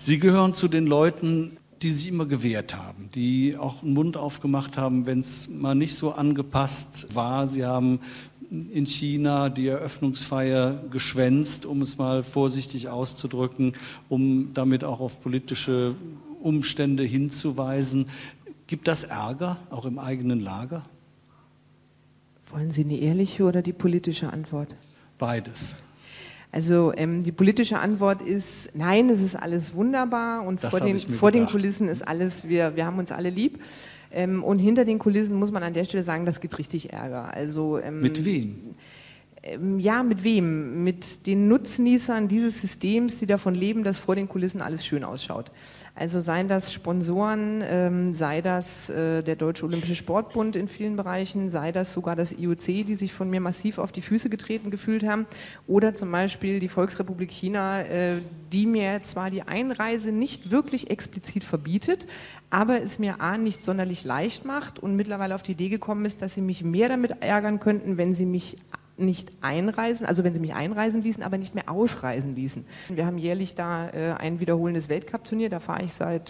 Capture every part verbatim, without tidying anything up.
Sie gehören zu den Leuten, die sich immer gewehrt haben, die auch einen Mund aufgemacht haben, wenn es mal nicht so angepasst war. Sie haben in China die Eröffnungsfeier geschwänzt, um es mal vorsichtig auszudrücken, um damit auch auf politische Umstände hinzuweisen. Gibt das Ärger, auch im eigenen Lager? Wollen Sie eine ehrliche oder die politische Antwort? Beides. Also ähm, die politische Antwort ist, nein, es ist alles wunderbar und Das vor, den, vor den Kulissen ist alles, wir, wir haben uns alle lieb. Ähm, und hinter den Kulissen muss man an der Stelle sagen, das gibt richtig Ärger. Also, ähm, mit wem? Ähm, ja, mit wem? Mit den Nutznießern dieses Systems, die davon leben, dass vor den Kulissen alles schön ausschaut. Also seien das Sponsoren, ähm, sei das äh, der Deutsche Olympische Sportbund in vielen Bereichen, sei das sogar das I O C, die sich von mir massiv auf die Füße getreten gefühlt haben, oder zum Beispiel die Volksrepublik China, äh, die mir zwar die Einreise nicht wirklich explizit verbietet, aber es mir A, nicht sonderlich leicht macht und mittlerweile auf die Idee gekommen ist, dass sie mich mehr damit ärgern könnten, wenn sie mich nicht einreisen, also wenn sie mich einreisen ließen, aber nicht mehr ausreisen ließen. Wir haben jährlich da äh, ein wiederholendes Weltcup-Turnier, da fahre ich seit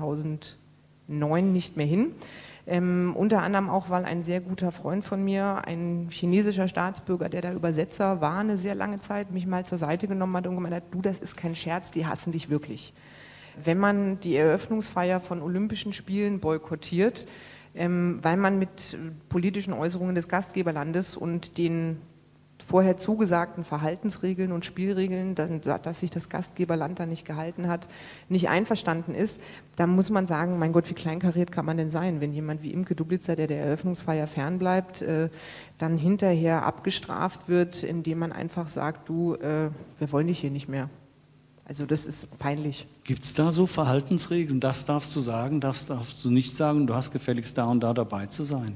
zweitausendneun nicht mehr hin. Ähm, unter anderem auch, weil ein sehr guter Freund von mir, ein chinesischer Staatsbürger, der da Übersetzer war eine sehr lange Zeit, mich mal zur Seite genommen hat und gemeint hat, du, das ist kein Scherz, die hassen dich wirklich. Wenn man die Eröffnungsfeier von Olympischen Spielen boykottiert, ähm, weil man mit politischen Äußerungen des Gastgeberlandes und den vorher zugesagten Verhaltensregeln und Spielregeln, dass sich das Gastgeberland da nicht gehalten hat, nicht einverstanden ist, dann muss man sagen, mein Gott, wie kleinkariert kann man denn sein, wenn jemand wie Imke Dublitzer, der der Eröffnungsfeier fernbleibt, äh, dann hinterher abgestraft wird, indem man einfach sagt, du, äh, wir wollen dich hier nicht mehr. Also das ist peinlich. Gibt es da so Verhaltensregeln? Das darfst du sagen, das darfst du nicht sagen, du hast gefälligst da und da dabei zu sein.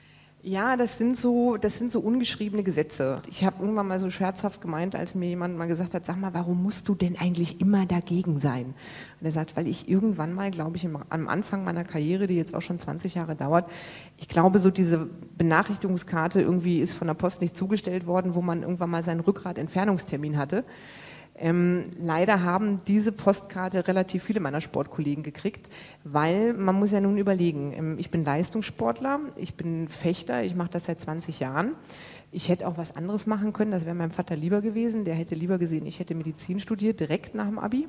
Ja, das sind so, das sind so ungeschriebene Gesetze. Ich habe irgendwann mal so scherzhaft gemeint, als mir jemand mal gesagt hat, sag mal, warum musst du denn eigentlich immer dagegen sein? Und er sagt, weil ich irgendwann mal, glaube ich, im, am Anfang meiner Karriere, die jetzt auch schon zwanzig Jahre dauert, ich glaube, so diese Benachrichtigungskarte irgendwie ist von der Post nicht zugestellt worden, wo man irgendwann mal seinen Rückgrat-Entfernungstermin hatte. Ähm, leider haben diese Postkarte relativ viele meiner Sportkollegen gekriegt, weil man muss ja nun überlegen, ähm, ich bin Leistungssportler, ich bin Fechter, ich mache das seit zwanzig Jahren. Ich hätte auch was anderes machen können, das wäre meinem Vater lieber gewesen, der hätte lieber gesehen, ich hätte Medizin studiert, direkt nach dem Abi.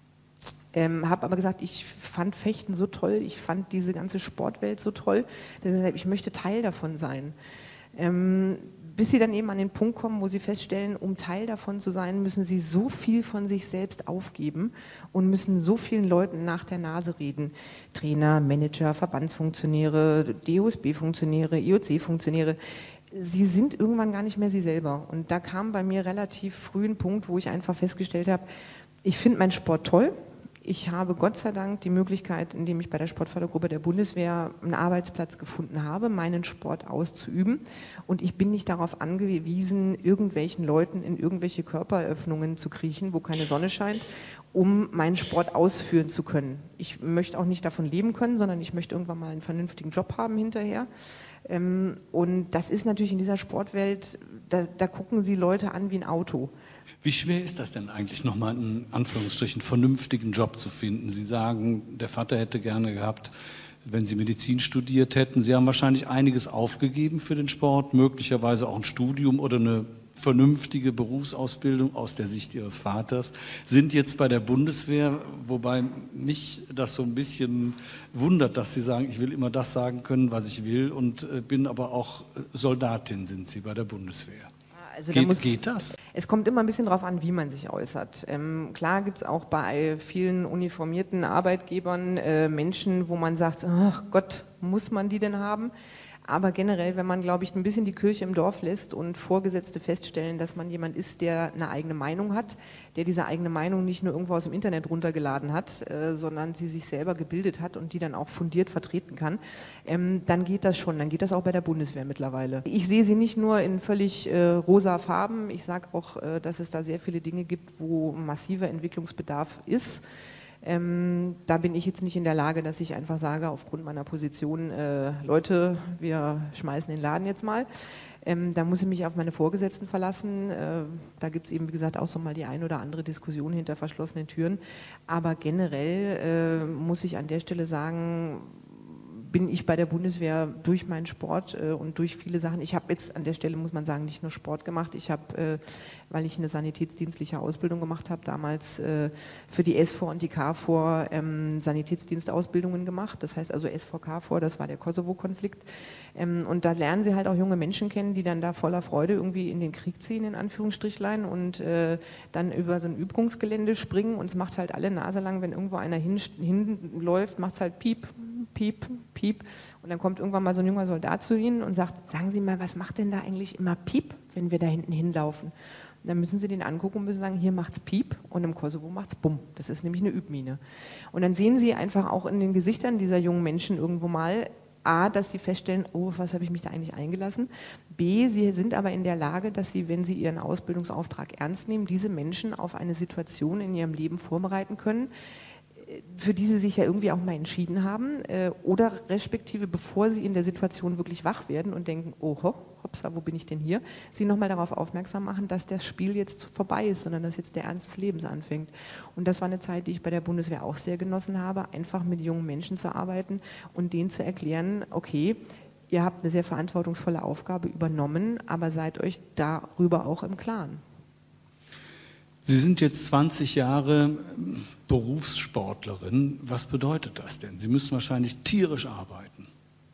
Ähm, habe aber gesagt, ich fand Fechten so toll, ich fand diese ganze Sportwelt so toll, dass ich gesagt habe, ich möchte Teil davon sein. Ähm, bis sie dann eben an den Punkt kommen, wo sie feststellen, um Teil davon zu sein, müssen sie so viel von sich selbst aufgeben und müssen so vielen Leuten nach der Nase reden. Trainer, Manager, Verbandsfunktionäre, D O S B-Funktionäre, I O C-Funktionäre. Sie sind irgendwann gar nicht mehr sie selber. Und da kam bei mir relativ früh ein Punkt, wo ich einfach festgestellt habe, ich finde meinen Sport toll. Ich habe Gott sei Dank die Möglichkeit, indem ich bei der Sportfördergruppe der Bundeswehr einen Arbeitsplatz gefunden habe, meinen Sport auszuüben. Und ich bin nicht darauf angewiesen, irgendwelchen Leuten in irgendwelche Körperöffnungen zu kriechen, wo keine Sonne scheint, um meinen Sport ausführen zu können. Ich möchte auch nicht davon leben können, sondern ich möchte irgendwann mal einen vernünftigen Job haben hinterher. Und das ist natürlich in dieser Sportwelt, da, da gucken sie Leute an wie ein Auto. Wie schwer ist das denn eigentlich, nochmal in Anführungsstrichen vernünftigen Job zu finden? Sie sagen, der Vater hätte gerne gehabt, wenn Sie Medizin studiert hätten. Sie haben wahrscheinlich einiges aufgegeben für den Sport, möglicherweise auch ein Studium oder eine vernünftige Berufsausbildung aus der Sicht Ihres Vaters, sind jetzt bei der Bundeswehr, wobei mich das so ein bisschen wundert, dass Sie sagen, ich will immer das sagen können, was ich will und bin aber auch Soldatin, sind Sie bei der Bundeswehr. Also geht, da muss, geht das? Es kommt immer ein bisschen darauf an, wie man sich äußert. Ähm, klar gibt es auch bei vielen uniformierten Arbeitgebern äh, Menschen, wo man sagt, ach Gott, muss man die denn haben? Aber generell, wenn man, glaube ich, ein bisschen die Kirche im Dorf lässt und Vorgesetzte feststellen, dass man jemand ist, der eine eigene Meinung hat, der diese eigene Meinung nicht nur irgendwo aus dem Internet runtergeladen hat, äh, sondern sie sich selber gebildet hat und die dann auch fundiert vertreten kann, ähm, dann geht das schon. Dann geht das auch bei der Bundeswehr mittlerweile. Ich sehe sie nicht nur in völlig äh, rosa Farben. Ich sage auch, äh, dass es da sehr viele Dinge gibt, wo massiver Entwicklungsbedarf ist. Ähm, da bin ich jetzt nicht in der Lage, dass ich einfach sage, aufgrund meiner Position, äh, Leute, wir schmeißen den Laden jetzt mal. Ähm, da muss ich mich auf meine Vorgesetzten verlassen. Äh, da gibt es eben, wie gesagt, auch so mal die ein oder andere Diskussion hinter verschlossenen Türen. Aber generell äh, muss ich an der Stelle sagen, bin ich bei der Bundeswehr durch meinen Sport äh, und durch viele Sachen. Ich habe jetzt an der Stelle, muss man sagen, nicht nur Sport gemacht. Ich habe, äh, weil ich eine sanitätsdienstliche Ausbildung gemacht habe, damals äh, für die S V und die K V O R ähm, Sanitätsdienstausbildungen gemacht. Das heißt also S V K V O R, das war der Kosovo-Konflikt. Ähm, und da lernen sie halt auch junge Menschen kennen, die dann da voller Freude irgendwie in den Krieg ziehen, in Anführungsstrichlein, und äh, dann über so ein Übungsgelände springen, und es macht halt alle Nase lang, wenn irgendwo einer hinläuft, hin macht es halt piep, piep, piep, und dann kommt irgendwann mal so ein junger Soldat zu Ihnen und sagt, sagen Sie mal, was macht denn da eigentlich immer piep, wenn wir da hinten hinlaufen? Und dann müssen Sie den angucken und müssen sagen, hier macht's piep und im Kosovo macht's bumm. Das ist nämlich eine Übmine. Und dann sehen Sie einfach auch in den Gesichtern dieser jungen Menschen irgendwo mal, A, dass sie feststellen, oh, was habe ich mich da eigentlich eingelassen? B, sie sind aber in der Lage, dass sie, wenn sie ihren Ausbildungsauftrag ernst nehmen, diese Menschen auf eine Situation in ihrem Leben vorbereiten können, für die sie sich ja irgendwie auch mal entschieden haben, äh, oder respektive, bevor sie in der Situation wirklich wach werden und denken, oh, hoppsa, wo bin ich denn hier, sie nochmal darauf aufmerksam machen, dass das Spiel jetzt vorbei ist, sondern dass jetzt der Ernst des Lebens anfängt. Und das war eine Zeit, die ich bei der Bundeswehr auch sehr genossen habe, einfach mit jungen Menschen zu arbeiten und denen zu erklären, okay, ihr habt eine sehr verantwortungsvolle Aufgabe übernommen, aber seid euch darüber auch im Klaren. Sie sind jetzt zwanzig Jahre Berufssportlerin. Was bedeutet das denn? Sie müssen wahrscheinlich tierisch arbeiten.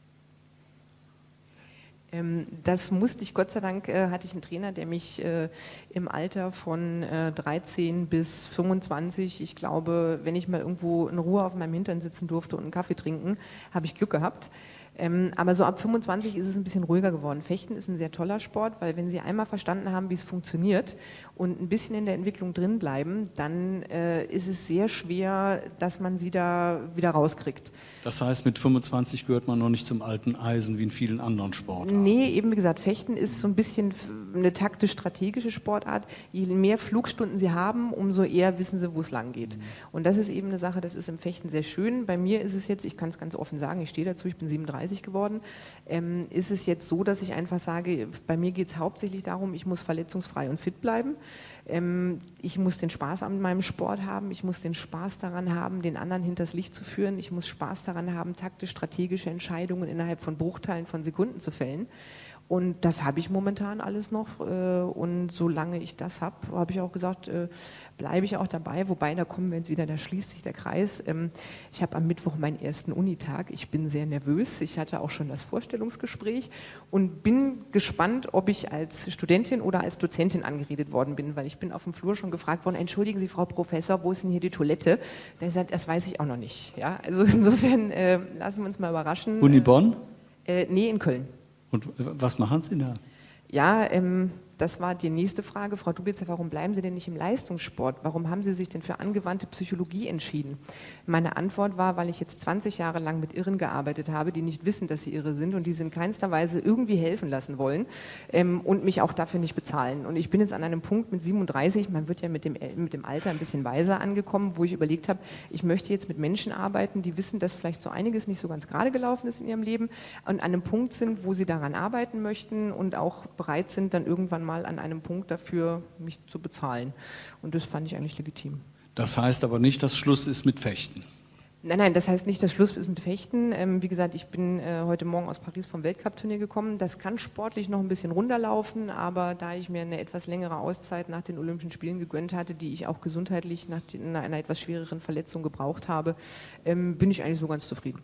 Ähm, das musste ich, Gott sei Dank äh, hatte ich einen Trainer, der mich äh, im Alter von äh, dreizehn bis fünfundzwanzig, ich glaube, wenn ich mal irgendwo in Ruhe auf meinem Hintern sitzen durfte und einen Kaffee trinken, habe ich Glück gehabt. Ähm, aber so ab fünfundzwanzig ist es ein bisschen ruhiger geworden. Fechten ist ein sehr toller Sport, weil wenn Sie einmal verstanden haben, wie es funktioniert und ein bisschen in der Entwicklung drin bleiben, dann äh, ist es sehr schwer, dass man sie da wieder rauskriegt. Das heißt, mit fünfundzwanzig gehört man noch nicht zum alten Eisen wie in vielen anderen Sportarten? Nee, eben wie gesagt, Fechten ist so ein bisschen eine taktisch-strategische Sportart. Je mehr Flugstunden Sie haben, umso eher wissen Sie, wo es lang geht. Mhm. Und das ist eben eine Sache, das ist im Fechten sehr schön. Bei mir ist es jetzt, ich kann es ganz offen sagen, ich stehe dazu, ich bin siebenunddreißig geworden, ähm, ist es jetzt so, dass ich einfach sage, bei mir geht es hauptsächlich darum, ich muss verletzungsfrei und fit bleiben. Ähm, ich muss den Spaß an meinem Sport haben, ich muss den Spaß daran haben, den anderen hinters Licht zu führen, ich muss Spaß daran haben, taktisch-strategische Entscheidungen innerhalb von Bruchteilen von Sekunden zu fällen. Und das habe ich momentan alles noch, äh, und solange ich das habe, habe ich auch gesagt, äh, bleibe ich auch dabei, wobei, da kommen wir jetzt wieder, da schließt sich der Kreis. Ähm, ich habe am Mittwoch meinen ersten Unitag, ich bin sehr nervös, ich hatte auch schon das Vorstellungsgespräch und bin gespannt, ob ich als Studentin oder als Dozentin angeredet worden bin, weil ich bin auf dem Flur schon gefragt worden, entschuldigen Sie, Frau Professor, wo ist denn hier die Toilette? Da hat gesagt, das weiß ich auch noch nicht. Ja, also insofern äh, lassen wir uns mal überraschen. Uni Bonn? Äh, nee, in Köln. Und was machen Sie da? Ja, ähm, das war die nächste Frage. Frau Dubitzer, warum bleiben Sie denn nicht im Leistungssport? Warum haben Sie sich denn für angewandte Psychologie entschieden? Meine Antwort war, weil ich jetzt zwanzig Jahre lang mit Irren gearbeitet habe, die nicht wissen, dass sie irre sind und die sie in keinster Weise irgendwie helfen lassen wollen, ähm, und mich auch dafür nicht bezahlen. Und ich bin jetzt an einem Punkt mit siebenunddreißig, man wird ja mit dem, mit dem Alter ein bisschen weiser angekommen, wo ich überlegt habe, ich möchte jetzt mit Menschen arbeiten, die wissen, dass vielleicht so einiges nicht so ganz gerade gelaufen ist in ihrem Leben und an einem Punkt sind, wo sie daran arbeiten möchten und auch bereit sind, dann irgendwann mal an einem Punkt dafür, mich zu bezahlen. Und das fand ich eigentlich legitim. Das heißt aber nicht, dass Schluss ist mit Fechten? Nein, nein, das heißt nicht, dass Schluss ist mit Fechten. Ähm, wie gesagt, ich bin äh, heute Morgen aus Paris vom Weltcup-Turnier gekommen. Das kann sportlich noch ein bisschen runterlaufen, aber da ich mir eine etwas längere Auszeit nach den Olympischen Spielen gegönnt hatte, die ich auch gesundheitlich nach die, nach einer etwas schwereren Verletzung gebraucht habe, ähm, bin ich eigentlich so ganz zufrieden.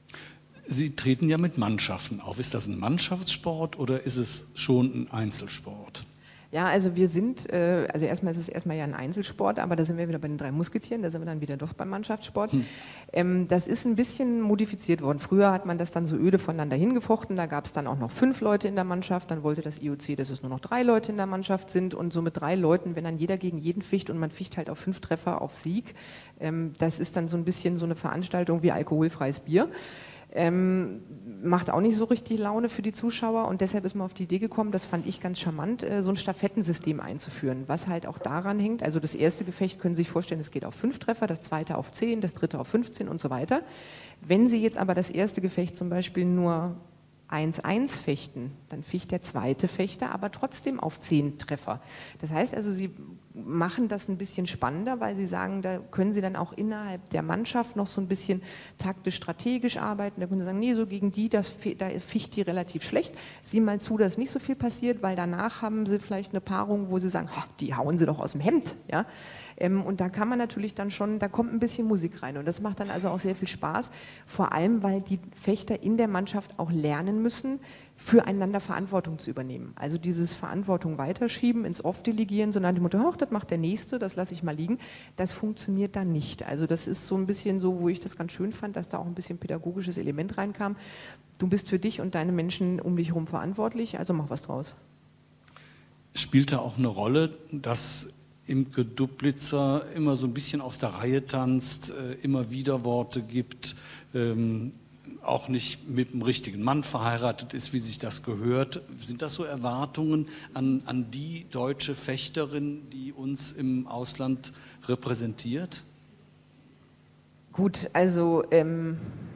Sie treten ja mit Mannschaften auf. Ist das ein Mannschaftssport oder ist es schon ein Einzelsport? Ja, also wir sind, äh, also erstmal ist es erstmal ja ein Einzelsport, aber da sind wir wieder bei den drei Musketieren, da sind wir dann wieder doch beim Mannschaftssport. Hm. Ähm, das ist ein bisschen modifiziert worden. Früher hat man das dann so öde voneinander hingefochten, da gab es dann auch noch fünf Leute in der Mannschaft, dann wollte das I O C, dass es nur noch drei Leute in der Mannschaft sind und so mit drei Leuten, wenn dann jeder gegen jeden ficht und man ficht halt auf fünf Treffer auf Sieg, ähm, das ist dann so ein bisschen so eine Veranstaltung wie alkoholfreies Bier. Ähm, macht auch nicht so richtig Laune für die Zuschauer und deshalb ist man auf die Idee gekommen, das fand ich ganz charmant, äh, so ein Stafettensystem einzuführen, was halt auch daran hängt, also das erste Gefecht können Sie sich vorstellen, es geht auf fünf Treffer, das zweite auf zehn, das dritte auf fünfzehn und so weiter. Wenn Sie jetzt aber das erste Gefecht zum Beispiel nur eins eins fechten, dann ficht der zweite Fechter aber trotzdem auf zehn Treffer. Das heißt also, Sie machen das ein bisschen spannender, weil Sie sagen, da können Sie dann auch innerhalb der Mannschaft noch so ein bisschen taktisch-strategisch arbeiten. Da können Sie sagen, nee, so gegen die, das, da ficht die relativ schlecht. Sieh mal zu, dass nicht so viel passiert, weil danach haben Sie vielleicht eine Paarung, wo Sie sagen, die hauen Sie doch aus dem Hemd. Ja? Und da kann man natürlich dann schon, da kommt ein bisschen Musik rein und das macht dann also auch sehr viel Spaß, vor allem, weil die Fechter in der Mannschaft auch lernen müssen, füreinander Verantwortung zu übernehmen. Also dieses Verantwortung weiterschieben, ins Off-Delegieren, so nach dem Motto, oh, das macht der Nächste, das lasse ich mal liegen, das funktioniert dann nicht. Also das ist so ein bisschen so, wo ich das ganz schön fand, dass da auch ein bisschen pädagogisches Element reinkam. Du bist für dich und deine Menschen um dich herum verantwortlich, also mach was draus. Spielt da auch eine Rolle, dass Imke Duplitzer immer so ein bisschen aus der Reihe tanzt, äh, immer Widerworte gibt, ähm, auch nicht mit dem richtigen Mann verheiratet ist, wie sich das gehört. Sind das so Erwartungen an, an die deutsche Fechterin, die uns im Ausland repräsentiert? Gut, also ähm,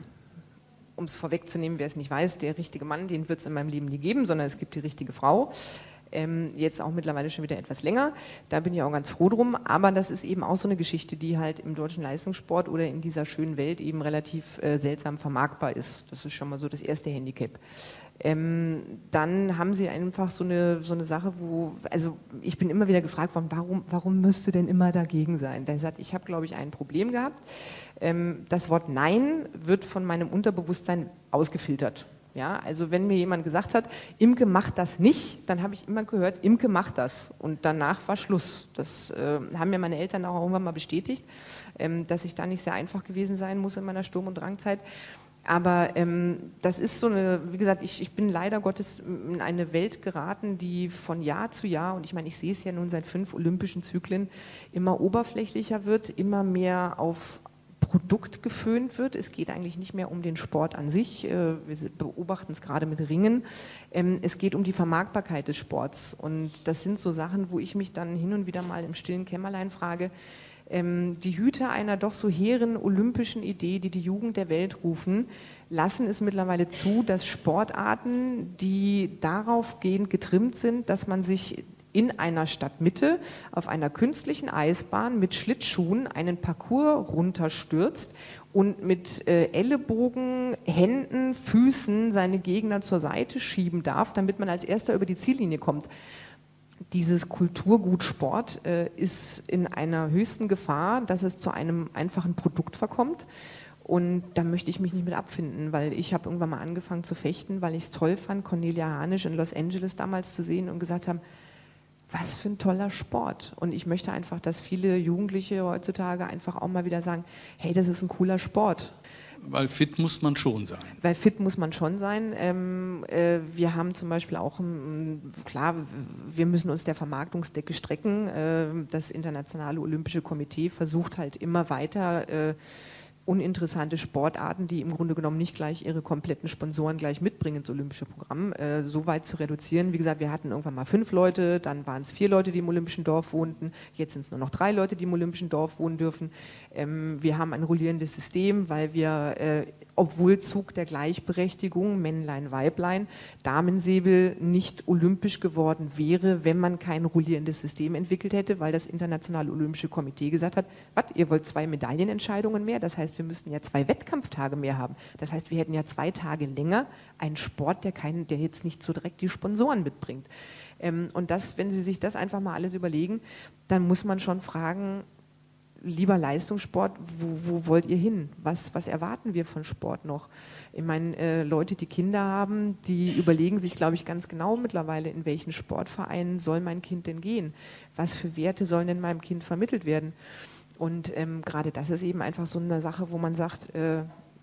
um es vorwegzunehmen, wer es nicht weiß, der richtige Mann, den wird es in meinem Leben nie geben, sondern es gibt die richtige Frau. Ähm, jetzt auch mittlerweile schon wieder etwas länger, da bin ich auch ganz froh drum, aber das ist eben auch so eine Geschichte, die halt im deutschen Leistungssport oder in dieser schönen Welt eben relativ äh, seltsam vermarktbar ist. Das ist schon mal so das erste Handicap. Ähm, dann haben sie einfach so eine, so eine Sache, wo, also ich bin immer wieder gefragt worden, warum, warum müsst du denn immer dagegen sein? Der sagt, ich habe, glaube ich, ein Problem gehabt. Ähm, das Wort Nein wird von meinem Unterbewusstsein ausgefiltert. Ja, also wenn mir jemand gesagt hat, Imke macht das nicht, dann habe ich immer gehört, Imke macht das und danach war Schluss. Das äh, haben mir meine Eltern auch irgendwann mal bestätigt, ähm, dass ich da nicht sehr einfach gewesen sein muss in meiner Sturm- und Drangzeit. Aber ähm, das ist so eine, wie gesagt, ich, ich bin leider Gottes in eine Welt geraten, die von Jahr zu Jahr, und ich meine, ich sehe es ja nun seit fünf olympischen Zyklen, immer oberflächlicher wird, immer mehr auf Produkt geföhnt wird. Es geht eigentlich nicht mehr um den Sport an sich. Wir beobachten es gerade mit Ringen. Es geht um die Vermarktbarkeit des Sports. Und das sind so Sachen, wo ich mich dann hin und wieder mal im stillen Kämmerlein frage, die Hüter einer doch so hehren olympischen Idee, die die Jugend der Welt rufen, lassen es mittlerweile zu, dass Sportarten, die darauf gehend getrimmt sind, dass man sich in einer Stadtmitte auf einer künstlichen Eisbahn mit Schlittschuhen einen Parcours runterstürzt und mit äh, Ellenbogen, Händen, Füßen seine Gegner zur Seite schieben darf, damit man als Erster über die Ziellinie kommt. Dieses Kulturgut Sport äh, ist in einer höchsten Gefahr, dass es zu einem einfachen Produkt verkommt. Und da möchte ich mich nicht mit abfinden, weil ich habe irgendwann mal angefangen zu fechten, weil ich es toll fand, Cornelia Hanisch in Los Angeles damals zu sehen und gesagt haben, was für ein toller Sport. Und ich möchte einfach, dass viele Jugendliche heutzutage einfach auch mal wieder sagen, hey, das ist ein cooler Sport. Weil fit muss man schon sein. Weil fit muss man schon sein. Ähm, äh, wir haben zum Beispiel auch, ähm, klar, wir müssen uns der Vermarktungsdecke strecken. Äh, das Internationale Olympische Komitee versucht halt immer weiter, äh, uninteressante Sportarten, die im Grunde genommen nicht gleich ihre kompletten Sponsoren gleich mitbringen ins olympische Programm, äh, so weit zu reduzieren. Wie gesagt, wir hatten irgendwann mal fünf Leute, dann waren es vier Leute, die im olympischen Dorf wohnten, jetzt sind es nur noch drei Leute, die im olympischen Dorf wohnen dürfen. Ähm, wir haben ein rollierendes System, weil wir, äh, obwohl Zug der Gleichberechtigung, Männlein, Weiblein, Damensäbel nicht olympisch geworden wäre, wenn man kein rollierendes System entwickelt hätte, weil das Internationale Olympische Komitee gesagt hat, was, ihr wollt zwei Medaillenentscheidungen mehr, das heißt, wir müssten ja zwei Wettkampftage mehr haben. Das heißt, wir hätten ja zwei Tage länger einen Sport, der, keinen, der jetzt nicht so direkt die Sponsoren mitbringt. Ähm, und das, wenn Sie sich das einfach mal alles überlegen, dann muss man schon fragen, lieber Leistungssport, wo, wo wollt ihr hin? Was, was erwarten wir von Sport noch? Ich meine, äh, Leute, die Kinder haben, die überlegen sich, glaube ich, ganz genau mittlerweile, in welchen Sportverein soll mein Kind denn gehen? Was für Werte sollen denn meinem Kind vermittelt werden? Und ähm, gerade das ist eben einfach so eine Sache, wo man sagt, äh,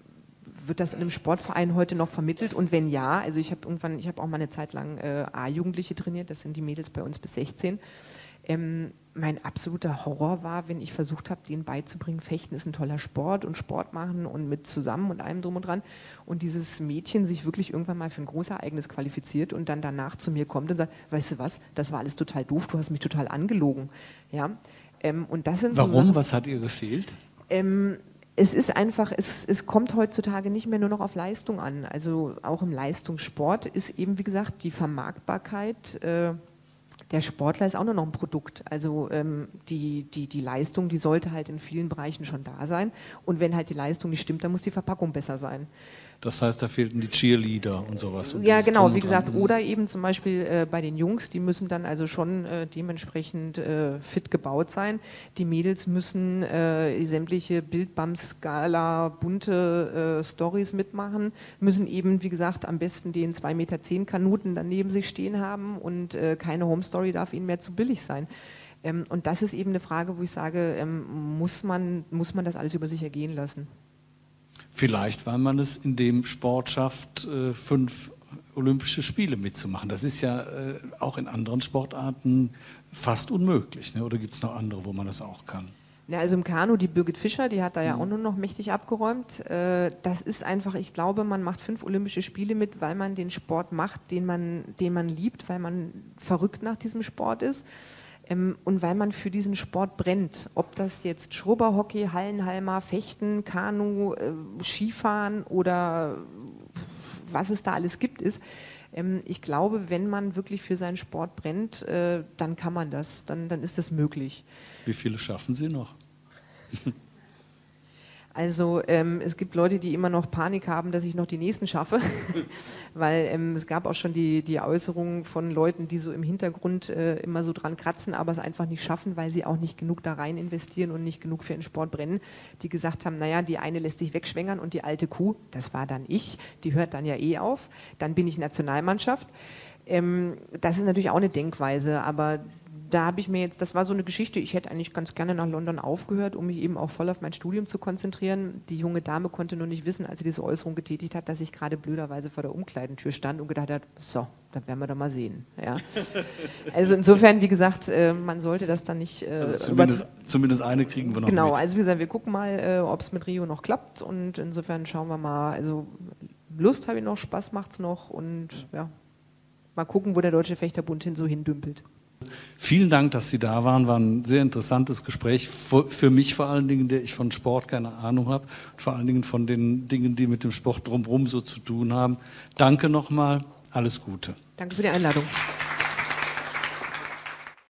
wird das in einem Sportverein heute noch vermittelt? Und wenn ja, also ich habe irgendwann, ich habe auch mal eine Zeit lang äh, A-Jugendliche trainiert, das sind die Mädels bei uns bis sechzehn. Ähm, mein absoluter Horror war, wenn ich versucht habe, denen beizubringen, Fechten ist ein toller Sport und Sport machen und mit zusammen und allem drum und dran. Und dieses Mädchen sich wirklich irgendwann mal für ein Großereignis qualifiziert und dann danach zu mir kommt und sagt, weißt du was, das war alles total doof, du hast mich total angelogen. Ja? Ähm, und das sind Warum? So Sachen, was hat ihr gefehlt? Ähm, es ist einfach, es, es kommt heutzutage nicht mehr nur noch auf Leistung an. Also auch im Leistungssport ist eben, wie gesagt, die Vermarktbarkeit, äh, der Sportler ist auch nur noch ein Produkt. Also ähm, die, die, die Leistung, die sollte halt in vielen Bereichen schon da sein. Und wenn halt die Leistung nicht stimmt, dann muss die Verpackung besser sein. Das heißt, da fehlten die Cheerleader und sowas. Und ja, genau, wie gesagt, oder eben zum Beispiel äh, bei den Jungs, die müssen dann also schon äh, dementsprechend äh, fit gebaut sein. Die Mädels müssen äh, sämtliche Bildbums-Skala, bunte äh, Stories mitmachen, müssen eben, wie gesagt, am besten den zwei Meter zehn Kanuten dann neben sich stehen haben und äh, keine Home-Story darf ihnen mehr zu billig sein. Ähm, und das ist eben eine Frage, wo ich sage, ähm, muss man, muss man das alles über sich ergehen lassen? Vielleicht, weil man es in dem Sport schafft, äh, fünf Olympische Spiele mitzumachen. Das ist ja äh, auch in anderen Sportarten fast unmöglich. Ne? Oder gibt es noch andere, wo man das auch kann? Ja, also im Kanu, die Birgit Fischer, die hat da ja auch nur noch mächtig abgeräumt. Äh, das ist einfach, ich glaube, man macht fünf Olympische Spiele mit, weil man den Sport macht, den man, den man liebt, weil man verrückt nach diesem Sport ist. Ähm, und weil man für diesen Sport brennt, ob das jetzt Schrubberhockey, Hallenhalmer, Fechten, Kanu, äh, Skifahren oder was es da alles gibt, ist, ähm, ich glaube, wenn man wirklich für seinen Sport brennt, äh, dann kann man das, dann, dann ist das möglich. Wie viele schaffen Sie noch? Also ähm, es gibt Leute, die immer noch Panik haben, dass ich noch die nächsten schaffe, weil ähm, es gab auch schon die, die Äußerungen von Leuten, die so im Hintergrund äh, immer so dran kratzen, aber es einfach nicht schaffen, weil sie auch nicht genug da rein investieren und nicht genug für den Sport brennen, die gesagt haben, naja, die eine lässt sich wegschwängern und die alte Kuh, das war dann ich, die hört dann ja eh auf, dann bin ich Nationalmannschaft. Ähm, das ist natürlich auch eine Denkweise, aber da habe ich mir jetzt, das war so eine Geschichte, ich hätte eigentlich ganz gerne nach London aufgehört, um mich eben auch voll auf mein Studium zu konzentrieren. Die junge Dame konnte nur nicht wissen, als sie diese Äußerung getätigt hat, dass ich gerade blöderweise vor der Umkleidentür stand und gedacht hat, so, da werden wir doch mal sehen. Ja. Also insofern, wie gesagt, man sollte das dann nicht... Also zumindest, zumindest eine kriegen wir noch Genau, mit. also wie gesagt, wir gucken mal, ob es mit Rio noch klappt und insofern schauen wir mal, also Lust habe ich noch, Spaß macht es noch und ja, mal gucken, wo der Deutsche Fechterbund hin so hindümpelt. Vielen Dank, dass Sie da waren. War ein sehr interessantes Gespräch. Für mich vor allen Dingen, der ich von Sport keine Ahnung habe. Vor allen Dingen von den Dingen, die mit dem Sport drumherum so zu tun haben. Danke nochmal. Alles Gute. Danke für die Einladung.